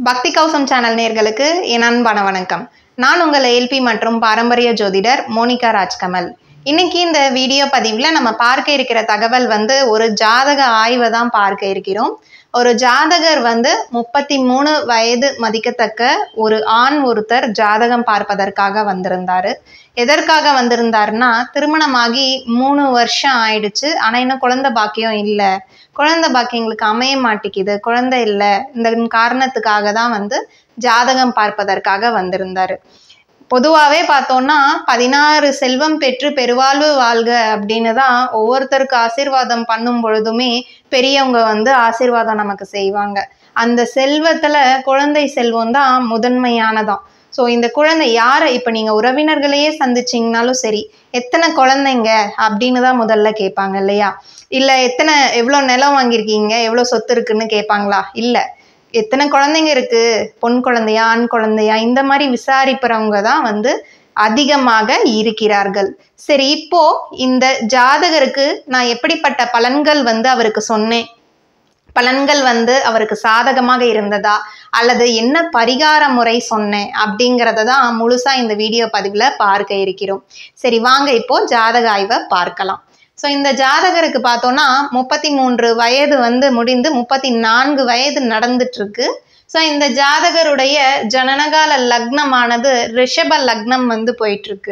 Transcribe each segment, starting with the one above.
பக்தி கௌசம் சேனல் நேயர்களுக்கு என் அன்பான வணக்கம். நான் உங்கள் ஏல்பி மற்றும் பாரம்பரிய ஜோதிடர் மோனிகா ராஜ்கமல். இன்னைக்கு இந்த வீடியோ பதிவில் நம்ம பார்க்க இருக்கிற தகவல் ஒரு ஜாதக ஆய்வை தான் பார்க்க இருக்கிறோம். ஒரு ஜாதகர் 33 வயது மதிக்கத்தக்க ஒரு ஆண் ஒருத்தர் ஜாதகம் பார்ப்பதற்காக வந்திருந்தாரு. எதற்காக வந்திருந்தாருன்னா, திருமணமாகி 3 வருஷம் ஆயிடுச்சு, ஆனால் இன்னும் குழந்தை பாக்கியம் இல்லை, குழந்தை பாக்கியம் எங்களுக்கு அமைய மாட்டேங்குது, குழந்தை இல்லை, இந்த காரணத்துக்காக தான் ஜாதகம் பார்ப்பதற்காக வந்திருந்தாரு. பொதுவாகவே பார்த்தோம்னா 16 செல்வம் பெற்று பெருவாழ்வு வாழ்க அப்படின்னு தான் ஒவ்வொருத்தருக்கு ஆசீர்வாதம் பண்ணும் பொழுதுமே பெரியவங்க ஆசீர்வாதம் நமக்கு செய்வாங்க. அந்த செல்வத்துல குழந்தை செல்வம் தான் முதன்மையானதாம். ஸோ இந்த குழந்தை யாரை இப்போ நீங்கள் உறவினர்களையே சந்திச்சிங்கனாலும் சரி, எத்தனை குழந்தைங்க அப்படின்னு தான் முதல்ல கேட்பாங்க இல்லையா? இல்லை எவ்வளோ நிலம் வாங்கியிருக்கீங்க, எவ்வளோ சொத்து இருக்குன்னு கேட்பாங்களா? இல்லை, எத்தனை குழந்தைங்க இருக்கு, பொன் குழந்தையா ஆண் குழந்தையா, இந்த மாதிரி விசாரிப்பறவங்க தான் அதிகமாக இருக்கிறார்கள். சரி, இப்போ இந்த ஜாதகருக்கு நான் எப்படிப்பட்ட பலன்கள் அவருக்கு சொன்னேன், பலன்கள் அவருக்கு சாதகமாக இருந்ததா அல்லது என்ன பரிகார முறை சொன்னேன் அப்படிங்கிறத தான் முழுசா இந்த வீடியோ பதிவில் பார்க்க இருக்கிறோம். சரி வாங்க இப்போ ஜாதக ஆய்வை பார்க்கலாம். ஸோ இந்த ஜாதகருக்கு பார்த்தோன்னா 33 வயது முடிந்து 34 வயது நடந்துட்டு இருக்கு. ஸோ இந்த ஜாதகருடைய ஜனனகால லக்னமானது ரிஷப லக்னம் போயிட்டு இருக்கு.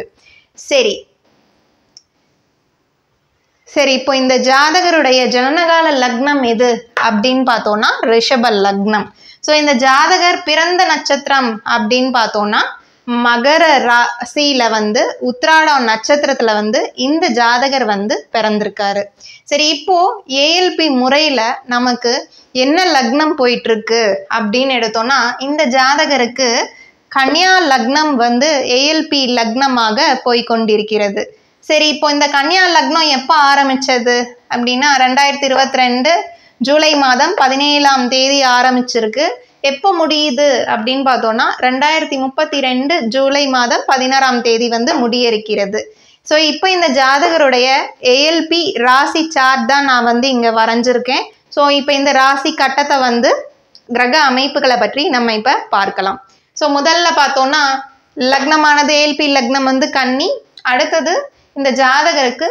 சரி இப்போ இந்த ஜாதகருடைய ஜனனகால லக்னம் எது அப்படின்னு பார்த்தோம்னா ரிஷப லக்னம். ஸோ இந்த ஜாதகர் பிறந்த நட்சத்திரம் அப்படின்னு பார்த்தோம்னா மகர ராசியில உத்திராடம் நட்சத்திரத்துல இந்த ஜாதகர் பிறந்திருக்காரு. சரி, இப்போ ஏஎல்பி முறையில நமக்கு என்ன லக்னம் போயிட்டு இருக்கு அப்படின்னு எடுத்தோம்னா, இந்த ஜாதகருக்கு கன்னியா லக்னம் ஏஎல்பி லக்னமாக போய்கொண்டிருக்கிறது. சரி, இப்போ இந்த கன்னியா லக்னம் எப்போ ஆரம்பிச்சது அப்படின்னா 2022 ஜூலை மாதம் 17ஆம் தேதி ஆரம்பிச்சிருக்கு. எப்போ முடியுது அப்படின்னு பார்த்தோம்னா 2032 ஜூலை மாதம் 16ஆம் தேதி முடிய இருக்கிறது. ஸோ இப்போ இந்த ஜாதகருடைய ஏஎல்பி ராசி சார்ட் தான் நான் இங்கே வரைஞ்சிருக்கேன். ஸோ இப்போ இந்த ராசி கட்டத்தை கிரக அமைப்புகளை பற்றி நம்ம இப்போ பார்க்கலாம். ஸோ முதல்ல பார்த்தோம்னா லக்னமானது ஏஎல்பி லக்னம் கன்னி. அடுத்தது இந்த ஜாதகருக்கு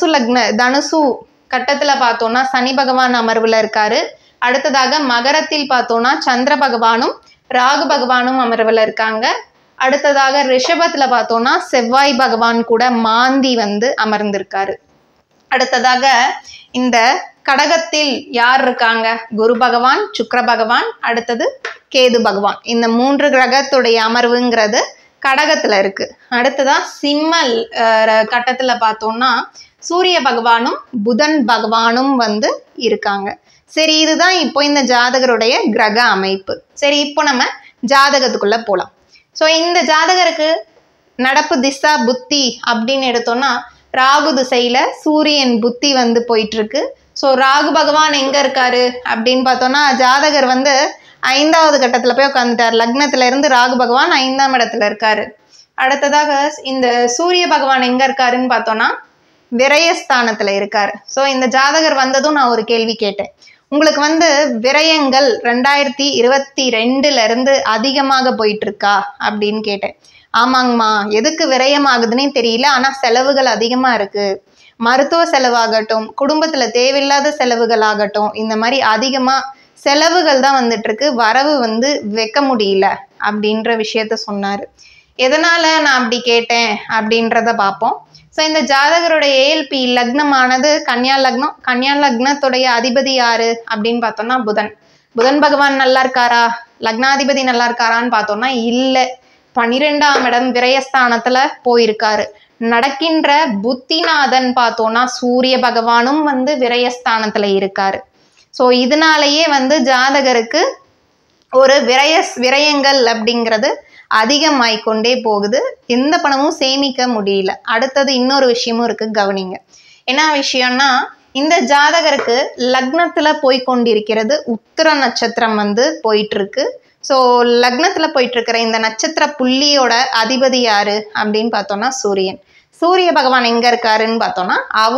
தனுசு கட்டத்தில் பார்த்தோம்னா சனி பகவான் அமர்வில் இருக்காரு. அடுத்ததாக மகரத்தில் பார்த்தோம்னா சந்திர பகவானும் ராகு பகவானும் அமர்வில் இருக்காங்க. அடுத்ததாக ரிஷபத்தில் பார்த்தோம்னா செவ்வாய் பகவான் கூட மாந்தி அமர்ந்திருக்காரு. அடுத்ததாக இந்த கடகத்தில் யார் இருக்காங்க? குரு பகவான், சுக்கிர பகவான், அடுத்தது கேது பகவான். இந்த 3 கிரகத்துடைய அமர்வுங்கிறது கடகத்துல இருக்கு. அடுத்ததா சிம்ம கட்டத்துல பார்த்தோம்னா சூரிய பகவானும் புதன் பகவானும் இருக்காங்க. சரி, இதுதான் இப்போ இந்த ஜாதகருடைய கிரக அமைப்பு. சரி, இப்போ நம்ம ஜாதகத்துக்குள்ள போலாம். ஸோ இந்த ஜாதகருக்கு நடப்பு திசா புத்தி அப்படின்னு எடுத்தோம்னா ராகு திசையில சூரியன் புத்தி போயிட்டு இருக்கு. ஸோ ராகு பகவான் எங்க இருக்காரு அப்படின்னு பார்த்தோம்னா ஜாதகர் 5வது கட்டத்துல போய் உட்காந்துட்டார். லக்னத்துல இருந்து ராகு பகவான் 5ஆம் இடத்துல இருக்காரு. அடுத்ததாக இந்த சூரிய பகவான் எங்க இருக்காருன்னு பார்த்தோம்னா விரயஸ்தானத்துல இருக்காரு. ஸோ இந்த ஜாதகர் வந்ததும் நான் ஒரு கேள்வி கேட்டேன், உங்களுக்கு விரயங்கள் 2022ல இருந்து அதிகமாக போயிட்டு இருக்கா அப்படின்னு கேட்டேன். ஆமாங்கம்மா, எதுக்கு விரயம் ஆகுதுன்னே தெரியல, ஆனா செலவுகள் அதிகமா இருக்கு, மருத்துவ செலவாகட்டும், குடும்பத்துல தேவையில்லாத செலவுகள் ஆகட்டும், இந்த மாதிரி அதிகமா செலவுகள் தான் வந்துட்டு இருக்கு, வரவு வைக்க முடியல அப்படின்ற விஷயத்த சொன்னாரு. எதனால நான் அப்படி கேட்டேன் அப்படின்றத பார்ப்போம். ஸோ இந்த ஜாதகருடைய ஏஎல்பி லக்னமானது கன்னியா லக்னம். கன்னியா லக்னத்துடைய அதிபதி யாரு அப்படின்னு பார்த்தோம்னா புதன் பகவான் நல்லா இருக்காரா, லக்னாதிபதி நல்லா இருக்காரான்னு பார்த்தோம்னா இல்லை, 12ஆம் இடம் விரயஸ்தானத்துல போயிருக்காரு. நடக்கின்ற புத்திநாதன் பார்த்தோம்னா சூரிய பகவானும் விரயஸ்தானத்துல இருக்காரு. ஸோ இதனாலேயே ஜாதகருக்கு ஒரு விரயங்கள் அப்படிங்கிறது அதிகமாயிக்கொண்டே போகுது, எந்த பணமும் சேமிக்க முடியல. அடுத்தது இன்னொரு விஷயமும் இருக்கு, கவனிங்க. என்ன விஷயம்னா, இந்த ஜாதகருக்கு லக்னத்துல போய்கொண்டிருக்கிறது உத்திர நட்சத்திரம் போயிட்டு இருக்கு. ஸோ லக்னத்துல போயிட்டு இருக்கிற இந்த நட்சத்திர புள்ளியோட அதிபதி யாரு அப்படின்னு பார்த்தோம்னா சூரியன். சூரிய பகவான் எங்க இருக்காருன்னு பார்த்தோம்னா அவரும்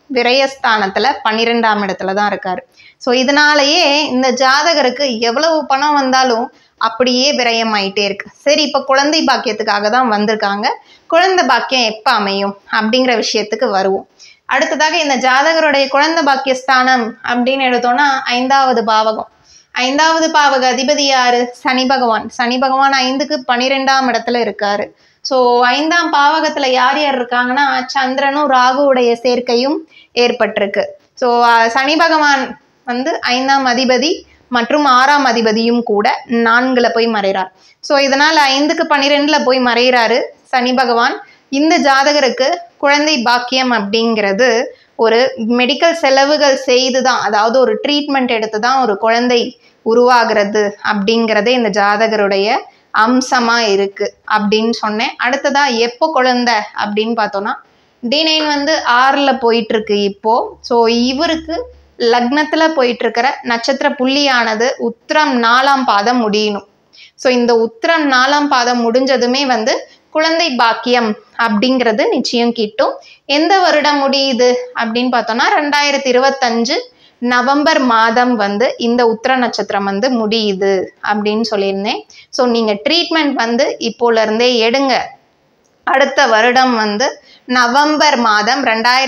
விரயஸ்தானத்துல 12ஆம் இடத்துல தான் இருக்காரு. ஸோ இதனாலேயே இந்த ஜாதகருக்கு எவ்வளவு பணம் வந்தாலும் அப்படியே விரயம் ஆயிட்டே இருக்கு. சரி, இப்ப குழந்தை பாக்கியத்துக்காக தான் வந்திருக்காங்க. குழந்தை பாக்கியம் எப்ப அமையும் அப்படிங்கிற விஷயத்துக்கு வருவோம். அடுத்ததாக இந்த ஜாதகருடைய குழந்தை பாக்கியஸ்தானம் அப்படின்னு எடுத்தோம்னா 5வது பாவகம். 5வது பாவக அதிபதி யாரு? சனி பகவான். சனி பகவான் 5க்கு 12ஆம் இடத்துல இருக்காரு. ஸோ 5ஆம் பாவகத்துல யார் யார் இருக்காங்கன்னா சந்திரனும் ராகுவுடைய சேர்க்கையும் ஏற்பட்டிருக்கு. ஸோ சனி பகவான் வந்து 5ஆம் அதிபதி மற்றும் 6ஆம் அதிபதியும் கூட 4ல போய் மறைகிறார். ஸோ இதனால 5க்கு 12ல போய் மறைகிறாரு சனி பகவான். இந்த ஜாதகருக்கு குழந்தை பாக்கியம் அப்படிங்கிறது ஒரு மெடிக்கல் செலவுகள் செய்து தான், அதாவது ஒரு ட்ரீட்மெண்ட் எடுத்து தான் ஒரு குழந்தை உருவாகிறது அப்படிங்கிறதே இந்த ஜாதகருடைய அம்சமா இருக்கு அப்படின்னு சொன்னேன். அடுத்ததா எப்போ குழந்தை அப்படின்னு பார்த்தோம்னா D9 வந்து 6ல போயிட்டு இருக்கு இப்போ. ஸோ இவருக்கு லக்னத்துல போயிட்டு இருக்கிற நட்சத்திர புள்ளியானது உத்திரம் 4ஆம் பாதம் முடியணும். ஸோ இந்த உத்திரம் 4ஆம் பாதம் முடிஞ்சதுமே வந்து குழந்தை பாக்கியம் அப்படிங்கிறது நிச்சயம் கிட்டும். எந்த வருடம் முடியுது அப்படின்னு பார்த்தோம்னா 2025 நவம்பர் மாதம் வந்து இந்த உத்திர நட்சத்திரம் வந்து முடியுது அப்படின்னு சொல்லியிருந்தேன். ஸோ நீங்க ட்ரீட்மெண்ட் வந்து இப்போல இருந்தே எடுங்க. அடுத்த வருடம் வந்து நவம்பர் மாதம்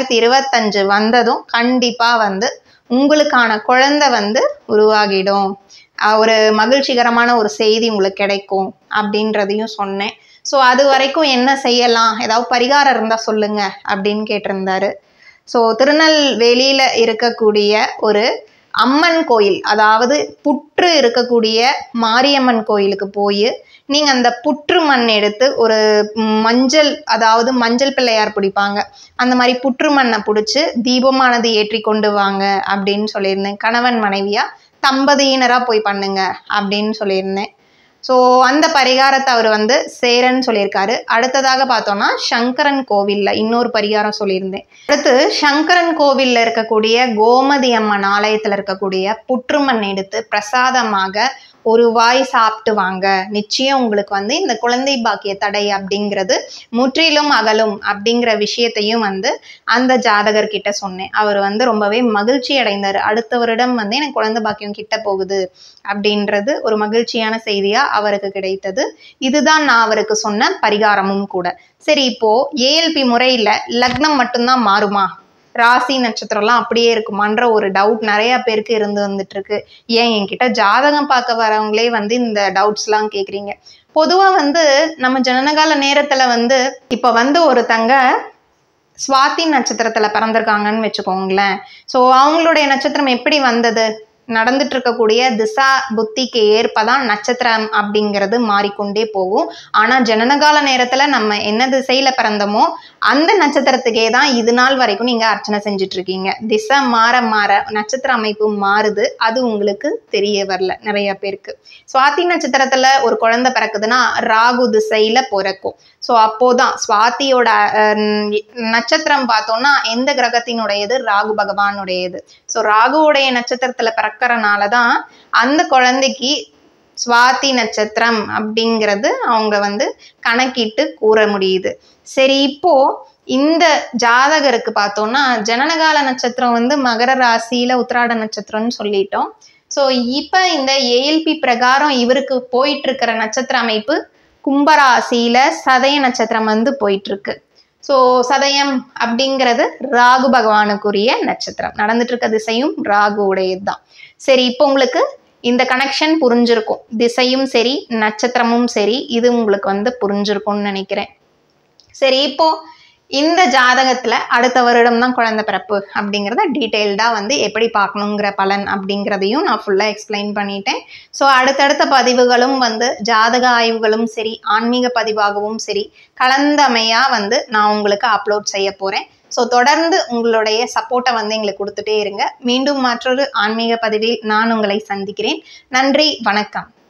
2025 வந்ததும் கண்டிப்பா வந்து உங்களுக்கான குழந்தை வந்து உருவாகிடும். ஒரு மகிழ்ச்சிகரமான ஒரு செய்தி உங்களுக்கு கிடைக்கும் அப்படின்றதையும் சொன்னேன். ஸோ அது வரைக்கும் என்ன செய்யலாம், ஏதாவது பரிகாரம் இருந்தால் சொல்லுங்க அப்படின்னு கேட்டிருந்தாரு. ஸோ திருநெல்வேலியில் இருக்கக்கூடிய ஒரு அம்மன் கோயில், அதாவது புற்று இருக்கக்கூடிய மாரியம்மன் கோயிலுக்கு போய் நீங்கள் அந்த புற்று மண் எடுத்து ஒரு மஞ்சள், அதாவது மஞ்சள் பிள்ளையார் பிடிப்பாங்க, அந்த மாதிரி புற்று மண்ணை பிடிச்சி தீபமானது ஏற்றி கொண்டு வாங்க அப்படின்னு சொல்லியிருந்தேன். கணவன் மனைவியா தம்பதியினராக போய் பண்ணுங்க அப்படின்னு சொல்லியிருந்தேன். ஸோ அந்த பரிகாரத்தை அவர் வந்து சேரன்னு சொல்லியிருக்காரு. அடுத்ததாக பார்த்தோம்னா சங்கரன் கோவிலில் இன்னொரு பரிகாரம் சொல்லியிருந்தேன். அடுத்து சங்கரன் கோவிலில் இருக்கக்கூடிய கோமதி அம்மன் ஆலயத்தில் இருக்கக்கூடிய புற்றுமண் எடுத்து பிரசாதமாக ஒரு வாய் சாப்பிட்டு வாங்க. நிச்சயம் உங்களுக்கு வந்து இந்த குழந்தை பாக்கிய தடை அப்படிங்கிறது முற்றிலும் அகலும் அப்படிங்கிற விஷயத்தையும் வந்து அந்த ஜாதகர் கிட்ட சொன்னேன். அவர் வந்து ரொம்பவே மகிழ்ச்சி அடைந்தார். அடுத்த வருடம் வந்து எனக்கு குழந்தை பாக்கியம் கிட்ட போகுது அப்படின்றது ஒரு மகிழ்ச்சியான செய்தியா அவருக்கு கிடைத்தது. இதுதான் நான் அவருக்கு சொன்ன பரிகாரமும் கூட. சரி, இப்போ ஏஎல்பி முறையில லக்னம் மட்டும்தான் மாறுமா, ராசி நட்சத்திரம்லாம் அப்படியே இருக்குமான்ற ஒரு டவுட் நிறைய பேருக்கு இருந்து வந்துட்டு இருக்கு. ஏன் என்கிட்ட ஜாதகம் பார்க்க வரவங்களே வந்து இந்த டவுட்ஸ்லாம் கேட்குறீங்க. பொதுவாக வந்து நம்ம ஜனனகால நேரத்தில் வந்து இப்போ வந்து ஒருத்தங்க சுவாதி நட்சத்திரத்தில் பிறந்திருக்காங்கன்னு வச்சுக்கோங்களேன். ஸோ அவங்களுடைய நட்சத்திரம் எப்படி வந்தது, நடந்துட்டு இருக்கக்கூடிய திசா புத்திக்கு ஏற்பதான் நட்சத்திரம் அப்படிங்கிறது மாறிக்கொண்டே போகும். ஆனா ஜனனகால நேரத்துல நம்ம என்ன திசையில பிறந்தோமோ அந்த நட்சத்திரத்துக்கே தான் இது நாள் வரைக்கும் நீங்க அர்ச்சனை செஞ்சுட்டு இருக்கீங்க. திசை மாற மாற நட்சத்திர அமைப்பு மாறுது, அது உங்களுக்கு தெரிய வரல நிறைய பேருக்கு. சுவாதி நட்சத்திரத்துல ஒரு குழந்தை பிறக்குதுன்னா ராகு திசையில பிறக்கும். ஸோ அப்போதான் சுவாதியோட நட்சத்திரம் பார்த்தோம்னா எந்த கிரகத்தினுடையது, ராகு பகவானுடையது. ஸோ ராகுவுடைய நட்சத்திரத்துல பிறக்கறனாலதான் அந்த குழந்தைக்கு சுவாதி நட்சத்திரம் அப்படிங்கிறது அவங்க வந்து கணக்கிட்டு கூற முடியுது. சரி, இப்போ இந்த ஜாதகருக்கு பார்த்தோம்னா ஜனனகால நட்சத்திரம் வந்து மகர ராசியில உத்திராட நட்சத்திரம்னு சொல்லிட்டோம். ஸோ இப்போ இந்த ஏஎல்பி பிரகாரம் இவருக்கு போயிட்டு இருக்கிற நட்சத்திர அமைப்பு கும்பராசியில சதய நட்சத்திரம் வந்து போயிட்டு இருக்கு. ஸோ சதயம் அப்படிங்கிறது ராகு பகவானுக்குரிய நட்சத்திரம். நடந்துட்டு இருக்க திசையும் ராகு உடையது தான். சரி, இப்போ உங்களுக்கு இந்த கனெக்ஷன் புரிஞ்சிருக்கும். திசையும் சரி நட்சத்திரமும் சரி இது உங்களுக்கு வந்து புரிஞ்சிருக்கும்னு நினைக்கிறேன். சரி, இப்போ இந்த ஜாதகத்துல அடுத்த வருடம் தான் குழந்தை பிறப்பு அப்படிங்கிறத டீட்டெயில்டா வந்து எப்படி பார்க்கணுங்கிற பலன் அப்படிங்கிறதையும் நான் ஃபுல்லா எக்ஸ்பிளைன் பண்ணிட்டேன். ஸோ அடுத்தடுத்த பதிவுகளும் வந்து ஜாதக ஆய்வுகளும் சரி ஆன்மீக பதிவாகவும் சரி கலந்தமையா வந்து நான் உங்களுக்கு அப்லோட் செய்ய போறேன். ஸோ தொடர்ந்து உங்களுடைய சப்போர்ட்டை வந்து எங்களுக்கு கொடுத்துட்டே இருங்க. மீண்டும் மற்றொரு ஆன்மீக பதிவில் நான் உங்களை சந்திக்கிறேன். நன்றி, வணக்கம்.